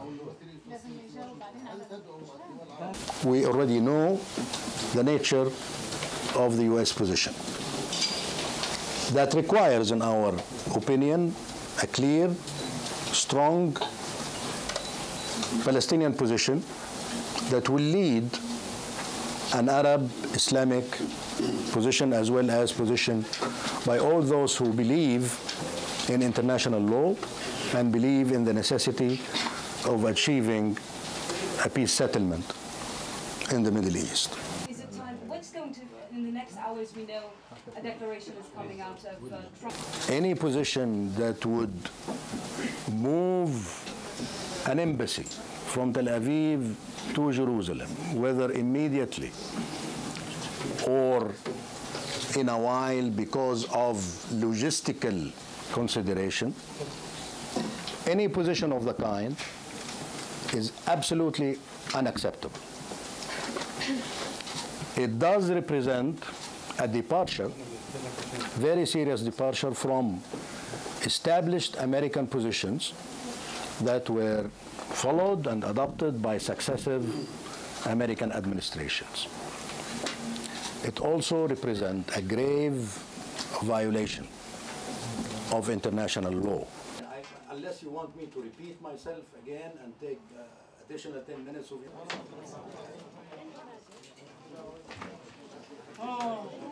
We already know the nature of the U.S. position. That requires, in our opinion, a clear, strong Palestinian position that will lead an Arab Islamic position as well as position by all those who believe in international law and believe in the necessity of achieving a peace settlement in the Middle East. Is it time? What's going to, in the next hours, we know a declaration is coming out of Trump? Any position that would move an embassy from Tel Aviv to Jerusalem, whether immediately or in a while because of logistical consideration, any position of the kind is absolutely unacceptable. It does represent a departure, very serious departure from established American positions that were followed and adopted by successive American administrations. It also represents a grave violation of international law. Unless you want me to repeat myself again and take additional 10 minutes of your